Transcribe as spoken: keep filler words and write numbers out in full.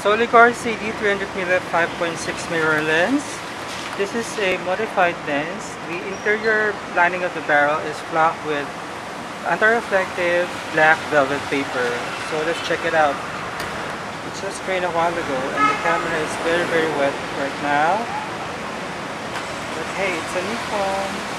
Soligor C D three hundred millimeter five point six mirror lens. This is a modified lens. The interior lining of the barrel is blocked with anti-reflective black velvet paper. So let's check it out. It just rained a while ago and the camera is very very wet right now. But hey, it's a Nikon.